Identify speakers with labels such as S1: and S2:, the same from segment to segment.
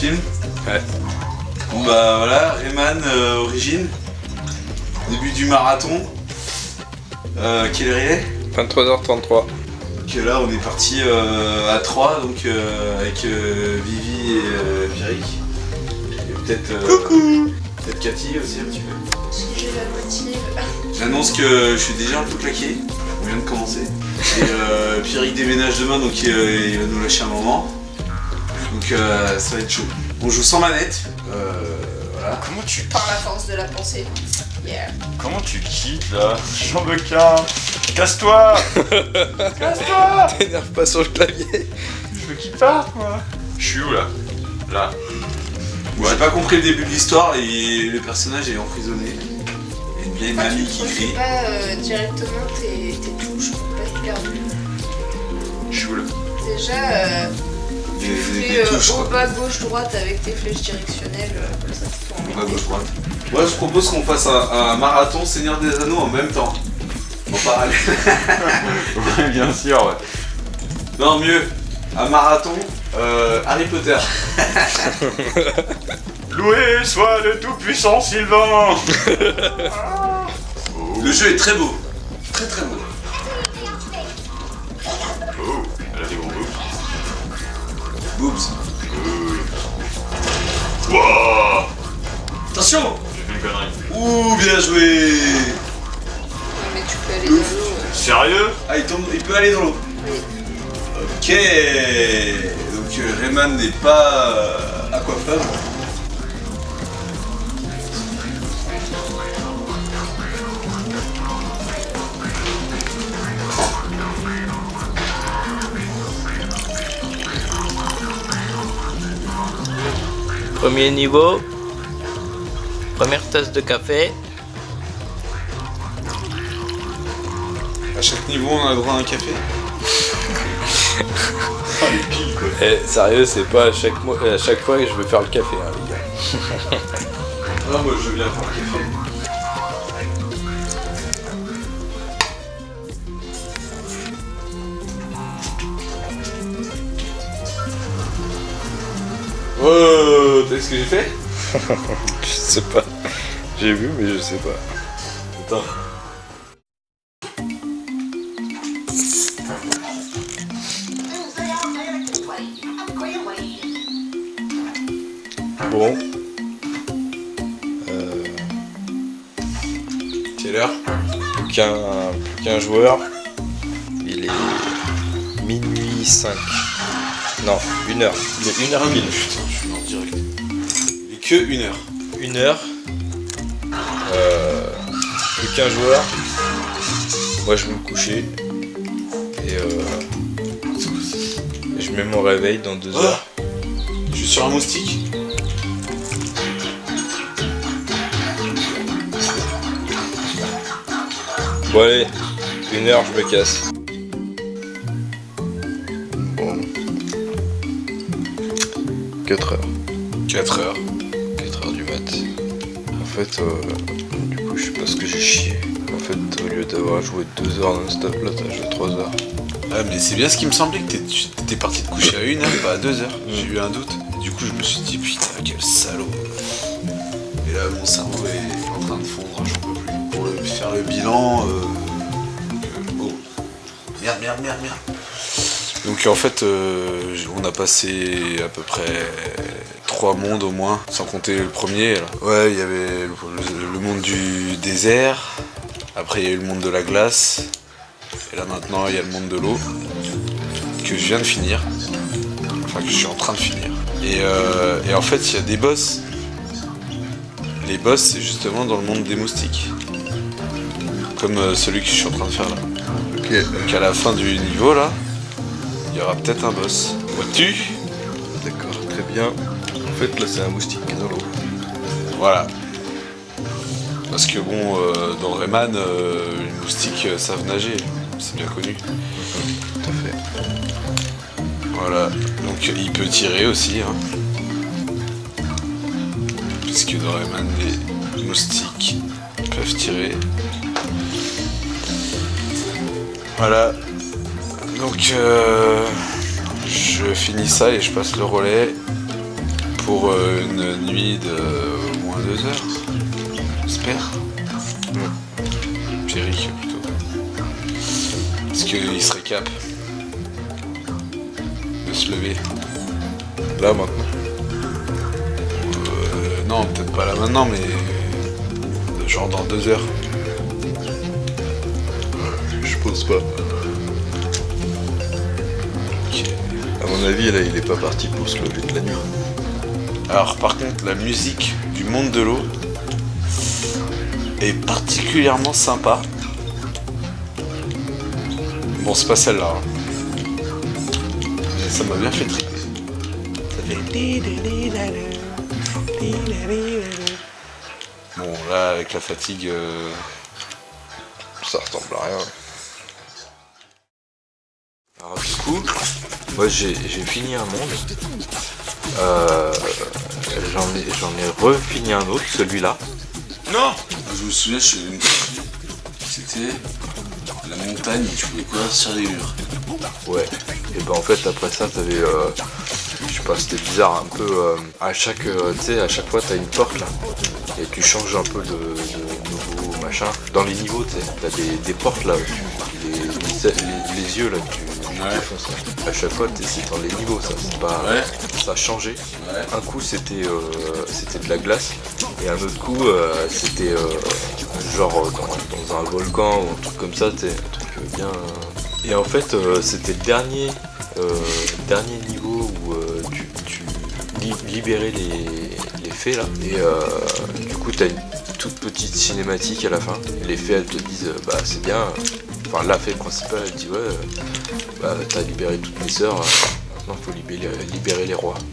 S1: film?
S2: Ouais.
S1: Bon bah voilà, Rayman Origine. Début du marathon. Quelle heure il est?
S2: 23h33.
S1: Donc là on est parti à 3 donc avec Vivi et Pierrick. Et peut-être
S3: Coucou.
S1: peut-être Cathy aussi un petit peu.
S3: J'ai la motive.
S1: J'annonce que je suis déjà un peu claqué. On vient de commencer. Et Pierrick déménage demain donc il va nous lâcher un moment. Donc ça va être chaud. On joue sans manette. Voilà.
S4: Comment tu
S3: Par la force de la pensée. Yeah.
S4: Comment tu quittes là? J'en veux qu'un. Casse-toi. Casse-toi.
S2: T'énerve pas sur le clavier.
S4: Je veux qu'il parte moi. Je suis où là? Là.
S1: Bon, j'ai pas compris le début de l'histoire et le personnage est emprisonné. Il y a une vieille
S3: Pourquoi
S1: mamie
S3: tu
S1: qui
S3: ne
S1: crie.
S3: pas directement tes touches pour pas être perdu?
S4: Je suis où là?
S3: Déjà, tu
S1: Des
S3: fais
S1: touches,
S3: haut,
S1: quoi.
S3: bas, gauche, droite avec tes flèches directionnelles, comme ça tu peux
S1: On va
S3: en
S1: gauche droite. Moi je propose qu'on fasse un marathon Seigneur des Anneaux en même temps. En parallèle.
S4: Ouais, bien sûr, ouais.
S1: Non, mieux. Un marathon Harry Potter.
S4: Loué soit le tout-puissant Sylvain.
S1: Le jeu est très beau. Très très beau.
S4: Oh, elle a des gros boobs.
S1: Boobs.
S4: Wouah.
S1: Attention.
S4: J'ai fait une connerie.
S1: Ouh, bien joué.
S3: Mais tu peux aller dans l'eau.
S4: Sérieux?
S1: Ah, il peut aller dans l'eau.
S3: Oui.
S1: Ok. Donc Rayman n'est pas aquaphobe.
S2: Premier niveau. Première tasse de café.
S1: À chaque niveau, on a le droit à un café.
S4: Oh, les piles quoi.
S2: Eh, sérieux, c'est pas à chaque fois que je veux faire le café, hein, les gars.
S1: Ah, moi je veux bien faire le café. Oh, t'as vu ce que j'ai fait?
S2: Je sais pas. J'ai vu, mais je sais pas.
S1: Attends.
S2: Bon.
S1: Quelle heure?
S2: Plus qu'un joueur. Il est minuit 5. Non, 1h. Il est 1h pile.
S1: Putain, je suis en direct. Il est que 1 heure.
S2: 1h. Plus qu'un joueur. Moi je vais me coucher. Et je mets mon réveil dans 2 heures.
S1: Je suis sur un moustique.
S2: Bon allez, 1h je me casse. Bon. 4h.
S1: 4 heures.
S2: 4h du mat. En fait, du coup je sais pas ce que j'ai chié. En fait, au lieu d'avoir joué 2 heures non-stop, là t'as joué 3 heures.
S1: Ah, mais c'est bien ce qui me semblait que t'étais parti te coucher à 1 heure, pas à 2 heures. J'ai eu un doute. Et du coup, je me suis dit, putain, quel salaud. Et là, mon cerveau est en train de fondre, j'en peux plus. Pour faire le bilan, oh. Merde. Donc en fait, on a passé à peu près 3 mondes au moins, sans compter le premier. Là. Ouais, il y avait le monde du désert, après il y a eu le monde de la glace, et là maintenant il y a le monde de l'eau, que je viens de finir, enfin que je suis en train de finir. Et en fait il y a des boss. Les boss c'est justement dans le monde des moustiques, comme celui que je suis en train de faire là.
S2: Ok.
S1: Donc à la fin du niveau là, il y aura peut-être un boss. Vois-tu?
S2: D'accord, très bien. En fait là c'est un moustique qui est dans l'eau.
S1: Voilà. Parce que bon, dans Rayman, les moustiques savent nager, c'est bien connu.
S2: Tout à fait.
S1: Voilà. Donc il peut tirer aussi, hein. Puisque dans Rayman, les moustiques peuvent tirer. Voilà. Donc je finis ça et je passe le relais pour une nuit de au moins 2 heures. J'espère. Pierrick plutôt. Est-ce qu'il serait cap de se lever?
S2: Là maintenant.
S1: Non, peut-être pas là maintenant, mais genre dans 2 heures.
S2: Je pense pas.
S1: Ok.
S2: À mon avis, là, il est pas parti pour se lever de la nuit.
S1: Alors par contre, la musique du monde de l'eau est particulièrement sympa. Bon, c'est pas celle-là. Mais ça m'a bien fait triper. Ça fait... Bon, là, avec la fatigue...
S2: Ça ressemble à rien. Alors du coup, moi j'ai fini un monde. J'en ai refini un autre, celui-là.
S1: Non. Je me souviens, c'était la montagne, tu pouvais courir sur les murs.
S2: Ouais. Et ben en fait après ça t'avais, je sais pas, c'était bizarre un peu. À chaque, tu sais, à chaque fois t'as une porte là, et tu changes un peu de nouveau machin. Dans les niveaux, tu sais, t'as des portes là, les yeux là, tu défonces là. À chaque fois c'est dans les niveaux, ça, c'est pas, ça a changé.
S1: Ouais.
S2: Un coup c'était de la glace, et un autre coup c'était genre dans un volcan ou un truc comme ça, tu sais, un truc bien. Et en fait c'était le dernier niveau où tu libérais les fées là, et du coup t'as une toute petite cinématique à la fin, et les fées elles te disent bah c'est bien, enfin la fée principale elle dit ouais bah t'as libéré toutes mes sœurs, maintenant faut libérer les rois.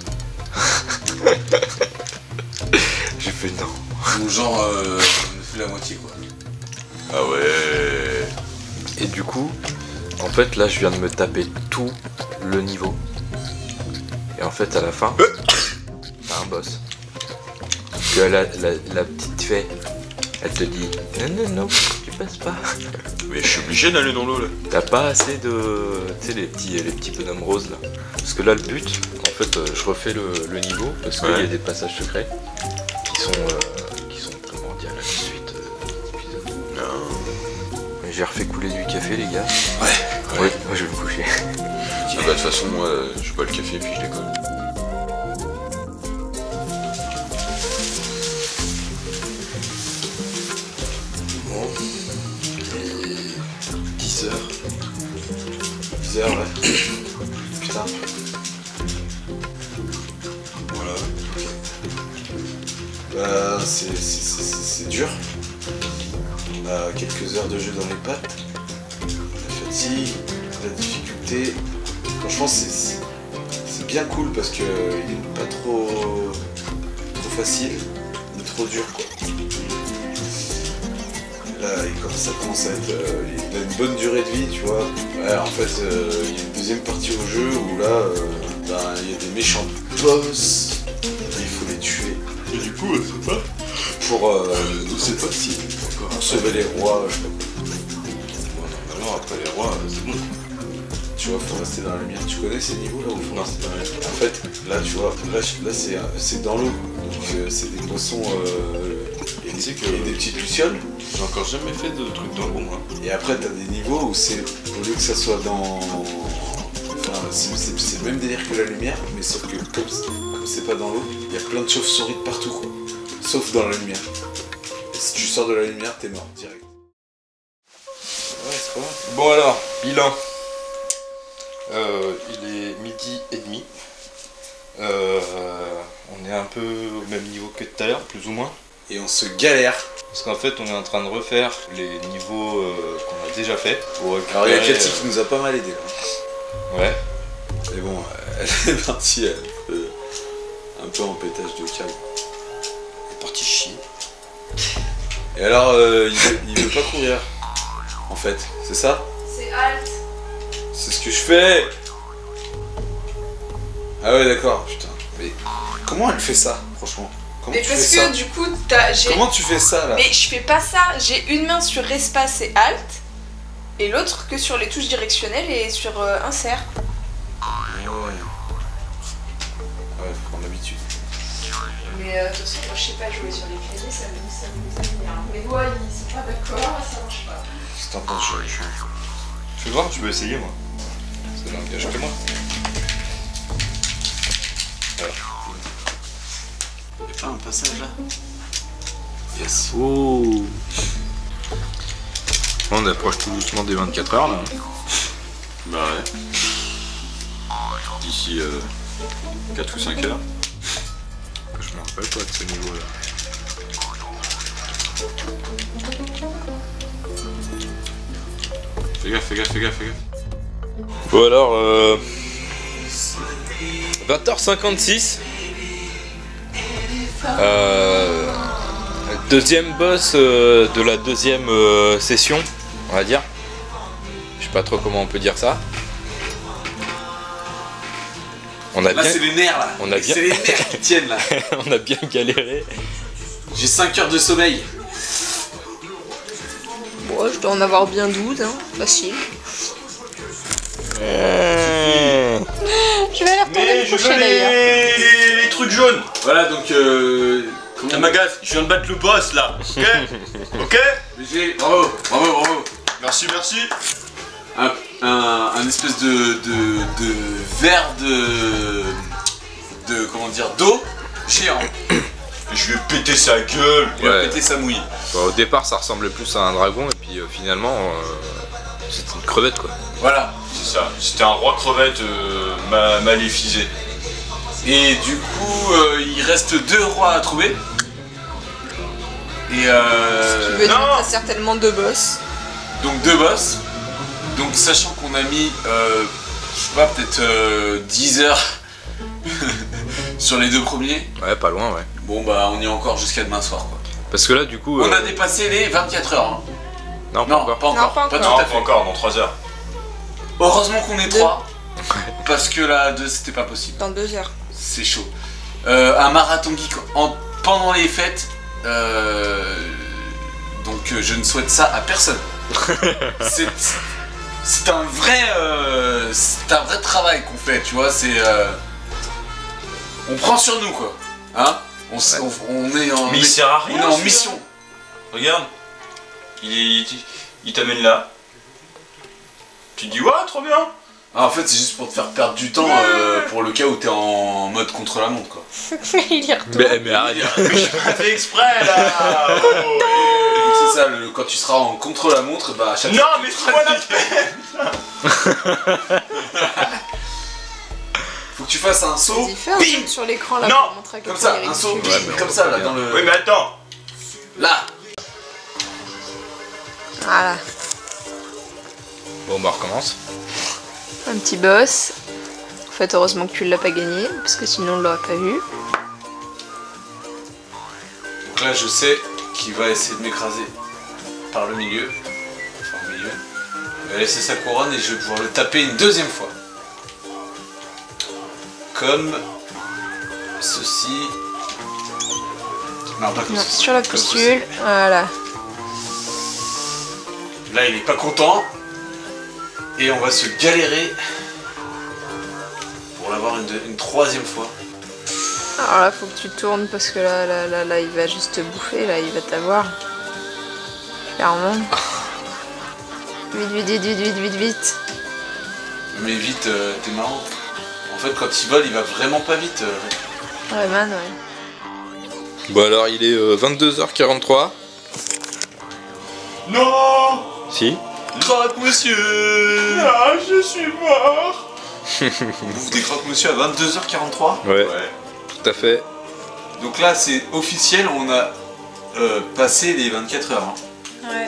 S2: J'ai fait non.
S1: Donc genre, on a fait la moitié quoi.
S2: Ah ouais. Et du coup, en fait là je viens de me taper tout le niveau. Et en fait à la fin, t'as un boss. Que la petite fée, elle te dit non, tu passes pas.
S4: Mais je suis obligé d'aller dans l'eau là.
S2: T'as pas assez de. Tu sais les petits bonhommes roses là. Parce que là le but, en fait je refais le niveau parce qu'il y a des passages secrets qui sont comment dire la suite d'épisode.
S4: Non.
S2: J'ai refait couler du café les gars.
S1: Ouais.
S2: Ouais, moi je vais me coucher.
S4: Ah bah de toute façon moi je bois le café puis je décolle.
S1: Bon. Et 10 heures. 10 heures, ouais. Putain. Voilà. Bah, c'est dur. On a quelques heures de jeu dans les pattes. La fatigue, la difficulté. Franchement, c'est bien cool parce que il est pas trop facile, ni trop dur, quoi. Là, ça commence à être... il a une bonne durée de vie, tu vois. Ouais, en fait, il y a une deuxième partie au jeu où là, il y a des méchants boss, et il faut les tuer.
S4: Et du coup c'est pas.
S1: Pour... c'est pas si... Pour sauver les rois, je sais pas quoi.
S4: Bon normalement après les rois c'est bon.
S1: Tu vois, faut rester dans la lumière. Tu connais ces niveaux là où faut
S4: Non.
S1: rester dans la lumière. En fait, là, tu vois, là c'est dans l'eau. Donc c'est des poissons et,
S4: Tu sais que-
S1: et des petites lucioles.
S4: J'ai encore jamais fait de trucs dans l'eau moi.
S1: Et après, t'as des niveaux où c'est, au lieu que ça soit dans... Enfin, c'est le même délire que la lumière, mais sauf que comme c'est pas dans l'eau, il y a plein de chauves-souris de partout, quoi. Sauf dans la lumière. Et si tu sors de la lumière, t'es mort, direct. Ouais, c'est pas mal.
S2: Bon alors, bilan. Il est 12h30. On est un peu au même niveau que tout à l'heure, plus ou moins.
S1: Et on se galère.
S2: Parce qu'en fait, on est en train de refaire les niveaux qu'on a déjà fait. Pour
S1: Alors, il y a
S2: récupérer,
S1: Cathy qui nous a pas mal aidé, là.
S2: Ouais.
S1: Mais bon, elle est partie un peu en pétage de câble. Elle est partie chier. Et alors, il veut pas courir, en fait, c'est ça?
S3: C'est alt.
S1: C'est ce que je fais. Ah ouais, d'accord, putain. Mais comment elle fait ça, franchement? Comment
S3: Mais
S1: tu
S3: parce
S1: fais ça?
S3: que du coup, j'ai.
S1: Comment tu fais ça, là?
S3: Mais je fais pas ça. J'ai une main sur espace et alt, et l'autre que sur les touches directionnelles et sur insert.
S1: Ouais. Ouais, faut prendre l'habitude.
S3: Mais de toute façon, moi je sais pas jouer sur les claviers, ça m'énerve. Mais moi, ils sont pas d'accord, ça marche pas.
S1: C'est un peu je...
S4: Fais voir, tu peux essayer moi.
S1: Ça n'engage que moi.
S4: Alors.
S1: Y'a pas un passage là? Yes.
S2: Oh. On approche tout doucement des 24 heures là.
S4: Bah ouais. D'ici 4 ou 5 heures.
S2: Je me rappelle pas de ce niveau là.
S4: Fais gaffe, fais gaffe, fais gaffe, fais gaffe.
S2: Bon alors 20h56. Deuxième boss de la deuxième session, on va dire. Je sais pas trop comment on peut dire ça. On a
S1: Là
S2: bien,
S1: c'est les nerfs là.
S2: on a bien-
S1: C'est les nerfs qui tiennent là.
S2: on a bien galéré.
S1: J'ai 5 heures de sommeil.
S3: Bon, je dois en avoir bien 12, hein. Facile. Je vais aller retourner
S4: Mais
S3: me
S4: je
S3: coucher
S4: veux
S3: d'ailleurs.
S4: les trucs jaunes.
S1: Voilà donc
S4: Ça m'agace, je viens de battre le boss là. Ok. Ok.
S1: J'ai... Bravo, bravo, bravo.
S4: Merci, merci.
S1: Un espèce de verre de comment dire d'eau géant.
S4: Je vais péter sa gueule.
S1: Il va
S2: Ouais.
S1: péter sa mouille.
S2: Bon, au départ ça ressemblait plus à un dragon et puis finalement c'était une crevette quoi.
S1: Voilà.
S4: C'est ça. C'était un roi crevette maléfisé.
S1: Et du coup il reste 2 rois à trouver. Et
S3: Tu veux dire
S4: non.
S3: que t'as certainement 2 boss.
S1: donc 2 boss. Donc sachant qu'on a mis je sais pas peut-être 10 heures sur les 2 premiers.
S2: Ouais, pas loin, ouais.
S1: Bon bah on y est encore jusqu'à demain soir quoi.
S2: Parce que là du coup...
S1: On a dépassé les 24 heures. Hein.
S2: Non, pas
S1: Non,
S2: encore.
S1: pas encore.
S3: Non, pas
S1: Pas
S3: encore.
S1: tout à
S4: Non,
S1: fait.
S4: pas encore, dans 3 heures.
S1: Heureusement qu'on est
S3: Deux.
S1: 3. Parce que la 2 c'était pas possible.
S3: Dans 2 heures.
S1: C'est chaud. Un marathon geek pendant les fêtes. Donc je ne souhaite ça à personne. C'est un vrai travail qu'on fait, tu vois. C'est on prend sur nous quoi. Hein on est en
S4: Mais il sert à
S1: on
S4: rien.
S1: est en
S4: celui-là.
S1: mission.
S4: Regarde. Il t'amène là. Tu te dis, ouais, trop bien.
S1: Ah, en fait c'est juste pour te faire perdre du temps pour le cas où t'es en mode contre la montre quoi.
S3: Il y retourne.
S2: Mais arrête.
S4: Mais je l'ai pas fait exprès là. Oh,
S1: Donc c'est ça, quand tu seras en contre la montre, bah à chaque
S4: non, mais c'est moi la
S1: faut que tu fasses un saut.
S3: Vas-y, fais un
S1: Bim
S3: zoom sur l'écran là
S4: Non.
S3: pour montrer à quel
S1: Comme
S3: point
S1: ça,
S3: il est
S1: un saut,
S3: ridicule.
S1: bim, comme ça là dans le.
S4: Oui, mais attends.
S1: Là.
S3: Voilà.
S2: Bon, bah on recommence.
S3: Un petit boss. En fait, heureusement que tu l'as pas gagné, parce que sinon on l'aurait pas vu.
S1: Donc là je sais qu'il va essayer de m'écraser par le milieu. Enfin au milieu. Il va laisser sa couronne et je vais pouvoir le taper une deuxième fois. Comme ceci. Non, pas comme
S3: Non,
S1: ceci.
S3: sur la
S1: Comme
S3: postule. Voilà.
S1: ceci. Là il est pas content. Et on va se galérer pour l'avoir une troisième fois.
S3: Alors là, faut que tu tournes parce que là, il va juste te bouffer, là, il va t'avoir. Clairement. Vite.
S1: Mais vite, t'es marrant. En fait quand il vole il va vraiment pas vite.
S3: Ouais, man, ouais.
S2: Bon alors il est 22h43.
S4: Non.
S2: Si.
S1: Croque monsieur.
S4: Ah, je suis mort.
S1: On bouffe des croque-monsieur à 22h43.
S2: Ouais,
S4: Ouais.
S2: tout à fait.
S1: Donc là c'est officiel, on a passé les 24 heures. Hein.
S3: Ouais.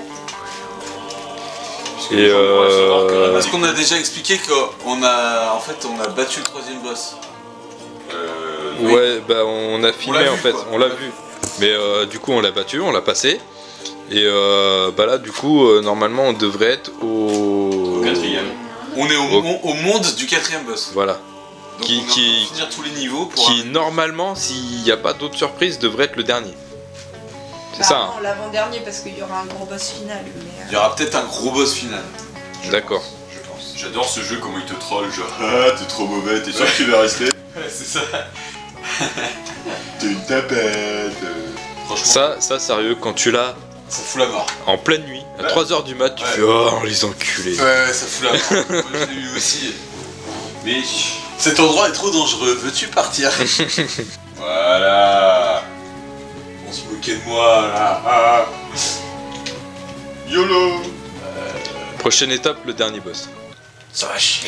S2: Et
S1: Parce qu'on a déjà expliqué qu'on a battu le 3ème boss. Oui.
S2: ouais, bah on a filmé
S1: l'a
S2: en
S1: vu,
S2: fait,
S1: quoi.
S2: on l'a vu. Mais du coup on l'a battu, on l'a passé. Et bah là du coup normalement on devrait être au...
S4: 4ème.
S1: On est
S2: Au-
S1: au monde du 4ème boss.
S2: Voilà.
S1: Donc
S2: Qui-
S1: on est en train
S2: qui-
S1: de finir tous les niveaux pour
S2: Qui normalement, s'il n'y a pas d'autres surprises, devrait être le dernier. C'est ça, hein.
S3: L'avant-dernier, parce qu'il y aura un gros boss final.
S1: Il y aura peut-être un gros boss final.
S2: D'accord.
S4: Je pense. J'adore ce jeu, comment il te troll, genre ah t'es trop mauvais, t'es sûr que tu vas rester.
S1: Ouais, c'est ça. T'es une tapette. Franchement,
S2: Ça, sérieux, quand tu l'as
S1: ça fout la mort.
S2: en pleine nuit, à 3h du mat, tu fais oh, les enculés.
S1: Ouais, ça fout la mort. Moi, je l'ai eu aussi. Mais cet endroit est trop dangereux. Veux-tu partir? Voilà. On se moquait de moi, là. Ah. YOLO.
S2: Prochaine étape, le dernier boss.
S1: Ça va chier.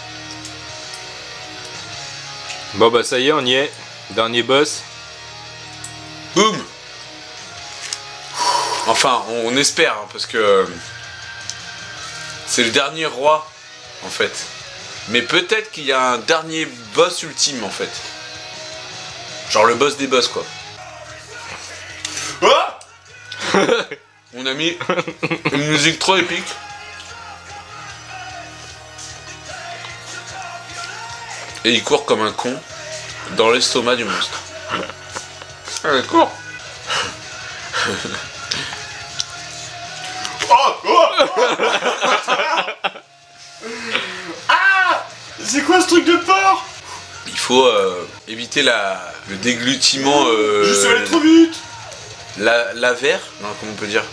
S2: Bon bah ça y est, on y est. Dernier boss.
S1: Boum. Enfin, on espère, hein, parce que c'est le dernier roi, en fait. Mais peut-être qu'il y a un dernier boss ultime, en fait. Genre le boss des boss, quoi. Ah. On a mis une musique trop épique. Et il court comme un con dans l'estomac du monstre. Allez, cours.
S4: Ah! C'est quoi ce truc de porc?
S1: Il faut éviter le déglutiment.
S4: Je suis allé trop vite.
S1: La verre. Non, comment on peut dire?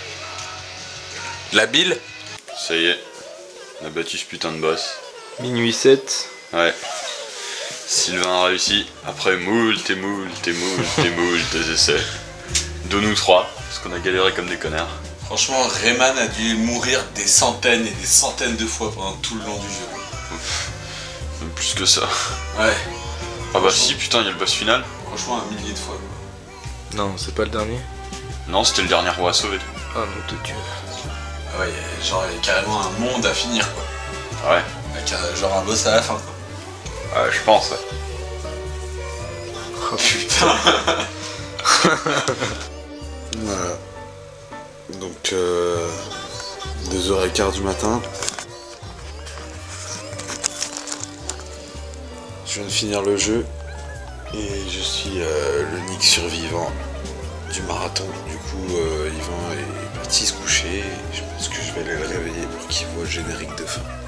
S1: La bile.
S4: Ça y est, on a battu ce putain de boss.
S2: Minuit 7.
S4: Ouais. Sylvain a réussi après moult essais. De nous trois, parce qu'on a galéré comme des connards.
S1: Franchement, Rayman a dû mourir des centaines et des centaines de fois pendant tout le long du jeu.
S4: Même plus que ça.
S1: Ouais.
S4: Ah bah si, putain, il y a le boss final.
S1: Franchement, un millier de fois. Quoi.
S2: Non, c'est pas le dernier.
S4: Non, c'était le dernier roi à sauver.
S2: Ah non, de Dieu.
S1: Ah ouais, genre il y a carrément un monde à finir quoi.
S4: Ouais.
S1: Avec genre un boss à la fin quoi.
S4: Ouais, je pense, ouais.
S1: Oh putain. Voilà. Donc 2h15 du matin. Je viens de finir le jeu et je suis l'unique survivant du marathon. Du coup, Yvan est parti se coucher et je pense que je vais aller le réveiller pour qu'il voit le générique de fin.